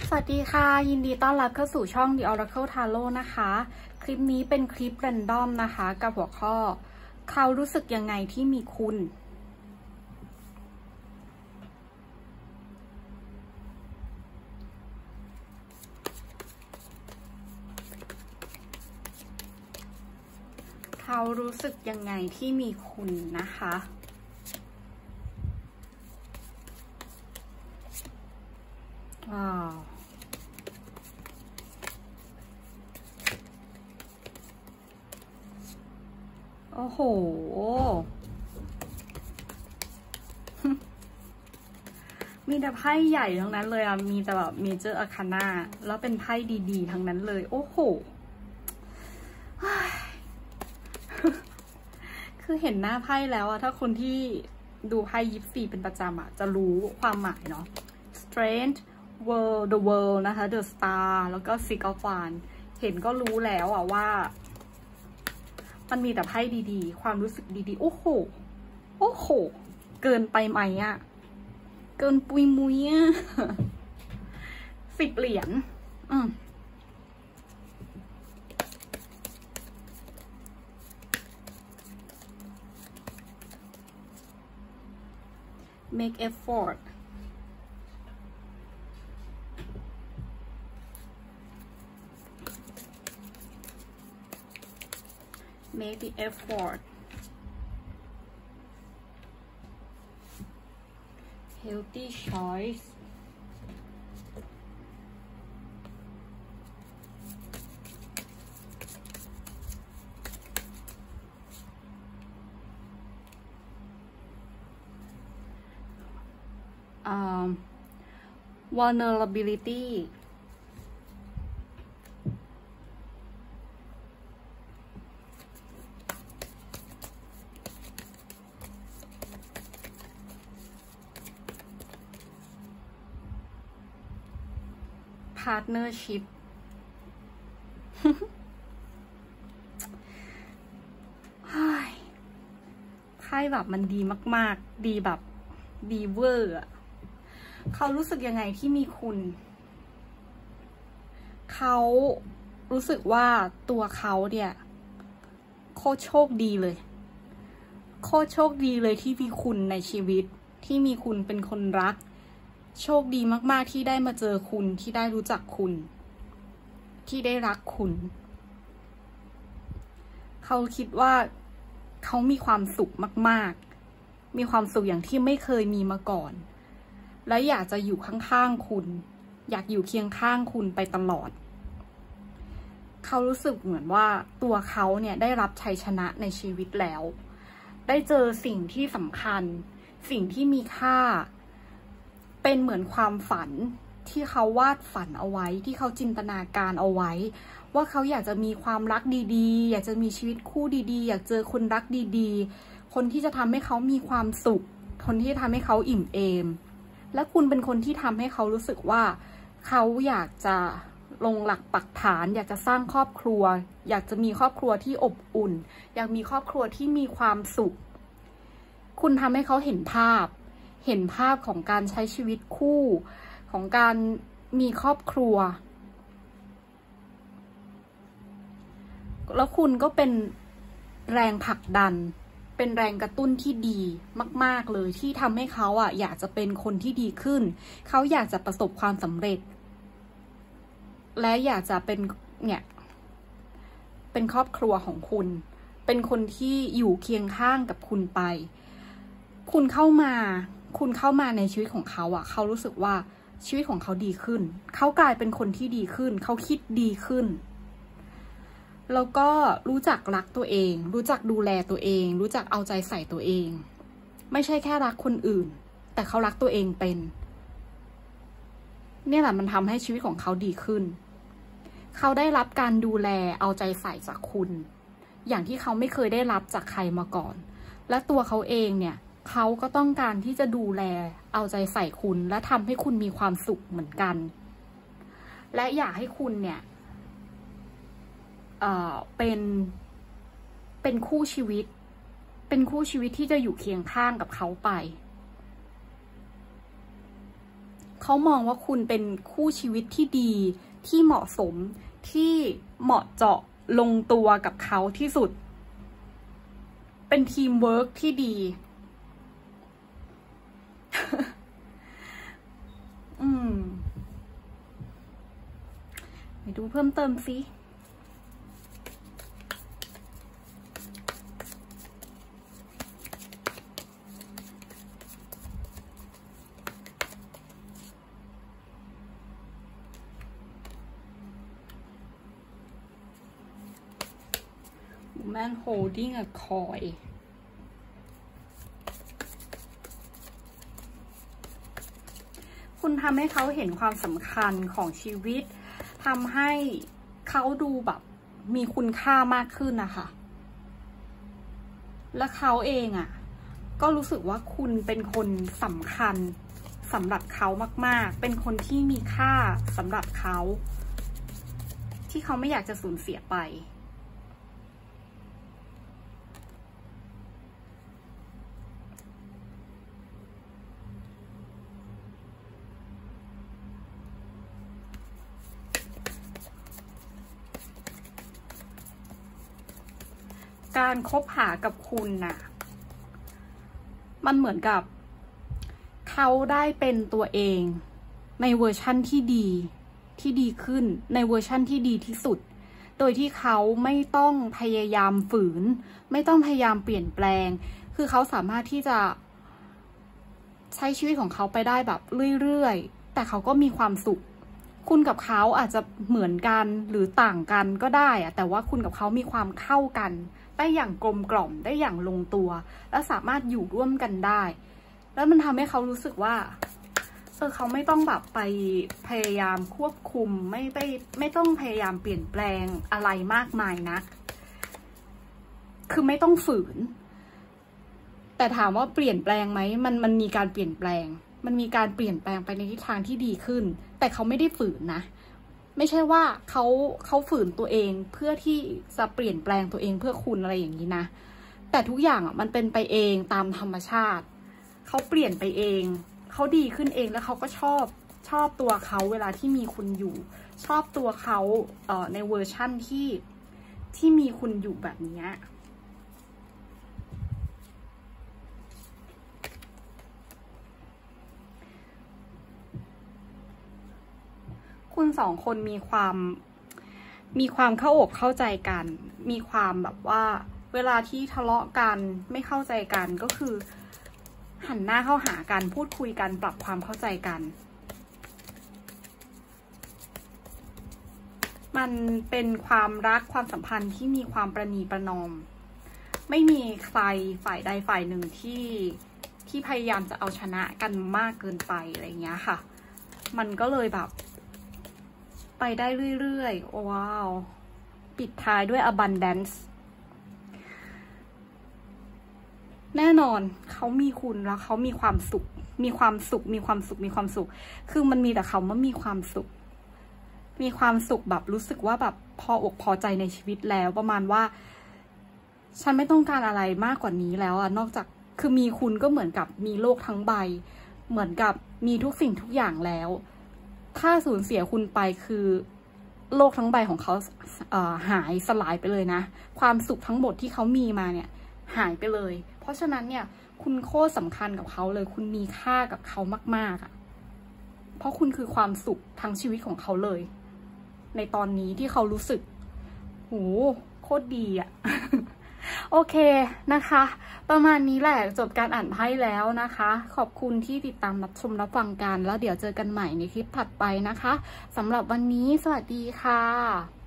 สวัสดีค่ะยินดีต้อนรับเข้าสู่ช่อง The Oracle Tarot นะคะคลิปนี้เป็นคลิปแรนดอมนะคะกับหัวข้อเขารู้สึกยังไงที่มีคุณเขารู้สึกยังไงที่มีคุณนะคะว้าวโอ้โหมีแต่ไพ่ใหญ่ทั้งนั้นเลยอ่ะมีแต่แบบเมเจอร์อาร์คาน่าแล้วเป็นไพ่ดีๆทั้งนั้นเลยโอ้โหคือเห็นหน้าไพ่แล้วอะถ้าคนที่ดูไพ่24เป็นประจำอะจะรู้ความหมายเนาะ Strength World the World นะคะ The Star แล้วก็ Six of Wands เห็นก็รู้แล้วอะว่ามันมีแต่ไพ่ดีๆความรู้สึกดีๆโอ้โหโอ้โหเกินไปไหมอะเกินปุยมุยอะ10 เหรียญmake effort make the effort healthy choice vulnerability partnership ไพ่แบบมันดีมากๆดีแบบดีเวอร์อะเขารู้สึกยังไงที่มีคุณเขารู้สึกว่าตัวเขาเนี่ยโคตรโชคดีเลยโคตรโชคดีเลยที่มีคุณในชีวิตที่มีคุณเป็นคนรักโชคดีมากๆที่ได้มาเจอคุณที่ได้รู้จักคุณที่ได้รักคุณเขาคิดว่าเขามีความสุขมากๆมีความสุขอย่างที่ไม่เคยมีมาก่อนและอยากจะอยู่ข้างๆคุณอยากอยู่เคียงข้างคุณไปตลอดเขารู้สึกเหมือนว่าตัวเขาเนี่ยได้รับชัยชนะในชีวิตแล้วได้เจอสิ่งที่สำคัญสิ่งที่มีค่าเป็นเหมือนความฝันที่เขาวาดฝันเอาไว้ที่เขาจินตนาการเอาไว้ว่าเขาอยากจะมีความรักดีๆอยากจะมีชีวิตคู่ดีๆอยากเจอคนรักดีๆคนที่จะทำให้เขามีความสุขคนที่ทำให้เขาอิ่มเอมและคุณเป็นคนที่ทำให้เขารู้สึกว่าเขาอยากจะลงหลักปักฐานอยากจะสร้างครอบครัวอยากจะมีครอบครัวที่อบอุ่นอยากมีครอบครัวที่มีความสุขคุณทำให้เขาเห็นภาพของการใช้ชีวิตคู่ของการมีครอบครัวแล้วคุณก็เป็นแรงผลักดันเป็นแรงกระตุ้นที่ดีมากๆเลยที่ทำให้เขาอยากจะเป็นคนที่ดีขึ้นเขาอยากจะประสบความสำเร็จและอยากจะเป็นครอบครัวของคุณเป็นคนที่อยู่เคียงข้างกับคุณไปคุณเข้ามาในชีวิตของเขาเขารู้สึกว่าชีวิตของเขาดีขึ้นเขากลายเป็นคนที่ดีขึ้นเขาคิดดีขึ้นแล้วก็รู้จักรักตัวเองรู้จักดูแลตัวเองรู้จักเอาใจใส่ตัวเองไม่ใช่แค่รักคนอื่นแต่เขารักตัวเองเป็นเนี่ยแหละมันทำให้ชีวิตของเขาดีขึ้นเขาได้รับการดูแลเอาใจใส่จากคุณอย่างที่เขาไม่เคยได้รับจากใครมาก่อนและตัวเขาเองเนี่ยเขาก็ต้องการที่จะดูแลเอาใจใส่คุณและทำให้คุณมีความสุขเหมือนกันและอยากให้คุณเนี่ยเป็นคู่ชีวิต เป็นคู่ชีวิตที่จะอยู่เคียงข้างกับเขาไปเขามองว่าคุณเป็นคู่ชีวิตที่ดีที่เหมาะสมที่เหมาะเจาะลงตัวกับเขาที่สุดเป็นทีมเวิร์กที่ดี ไปดูเพิ่มเติมสิMan holding a coin คุณทำให้เขาเห็นความสำคัญของชีวิตทำให้เขาดูแบบมีคุณค่ามากขึ้นนะคะและเขาเองอ่ะก็รู้สึกว่าคุณเป็นคนสำคัญสำหรับเขามากๆเป็นคนที่มีค่าสำหรับเขาที่เขาไม่อยากจะสูญเสียไปการคบหากับคุณน่ะมันเหมือนกับเขาได้เป็นตัวเองในเวอร์ชั่นที่ดีขึ้นในเวอร์ชั่นที่ดีที่สุดโดยที่เขาไม่ต้องพยายามฝืนไม่ต้องพยายามเปลี่ยนแปลงคือเขาสามารถที่จะใช้ชีวิตของเขาไปได้แบบเรื่อยๆแต่เขาก็มีความสุขคุณกับเขาอาจจะเหมือนกันหรือต่างกันก็ได้อะแต่ว่าคุณกับเขามีความเข้ากันได้อย่างกลมกล่อมได้อย่างลงตัวและสามารถอยู่ร่วมกันได้แล้วมันทำให้เขารู้สึกว่าเขาไม่ต้องแบบไปพยายามควบคุมไม่ต้องพยายามเปลี่ยนแปลงอะไรมากมายนะคือไม่ต้องฝืนแต่ถามว่าเปลี่ยนแปลงไหมมันมีการเปลี่ยนแปลงมันมีการเปลี่ยนแปลงไปในทิศทางที่ดีขึ้นแต่เขาไม่ได้ฝืนนะไม่ใช่ว่าเขาฝืนตัวเองเพื่อที่จะเปลี่ยนแปลงตัวเองเพื่อคุณอะไรอย่างนี้นะแต่ทุกอย่างมันเป็นไปเองตามธรรมชาติเขาเปลี่ยนไปเองเขาดีขึ้นเองแล้วเขาก็ชอบตัวเขาเวลาที่มีคุณอยู่ชอบตัวเขาในเวอร์ชั่นที่มีคุณอยู่แบบนี้คุณสองคนมีความเข้าอกเข้าใจกันมีความแบบว่าเวลาที่ทะเลาะกันไม่เข้าใจกันก็คือหันหน้าเข้าหากันพูดคุยกันปรับความเข้าใจกันมันเป็นความรักความสัมพันธ์ที่มีความประนีประนอมไม่มีใครฝ่ายใดฝ่ายหนึ่งที่พยายามจะเอาชนะกันมากเกินไปอะไรเงี้ยค่ะมันก็เลยแบบไปได้เรื่อยๆว้าวปิดท้ายด้วย abundance แน่นอนเขามีคุณแล้วเขามีความสุขคือมันมีแต่เขาว่ามีความสุขแบบรู้สึกว่าแบบพออกพอใจในชีวิตแล้วประมาณว่าฉันไม่ต้องการอะไรมากกว่านี้แล้วนอกจากคือมีคุณก็เหมือนกับมีโลกทั้งใบเหมือนกับมีทุกสิ่งทุกอย่างแล้วถ้าสูญเสียคุณไปคือโลกทั้งใบของเขาหายสลายไปเลยนะความสุขทั้งหมดที่เขามีมาเนี่ยหายไปเลยเพราะฉะนั้นเนี่ยคุณโคตรสำคัญกับเขาเลยคุณมีค่ากับเขามากๆเพราะคุณคือความสุขทั้งชีวิตของเขาเลยในตอนนี้ที่เขารู้สึกโหโคตรดีโอเคนะคะประมาณนี้แหละจบการอ่านไพ่แล้วนะคะขอบคุณที่ติดตามรับชมรับฟังกันแล้วเดี๋ยวเจอกันใหม่ในคลิปถัดไปนะคะสำหรับวันนี้สวัสดีค่ะ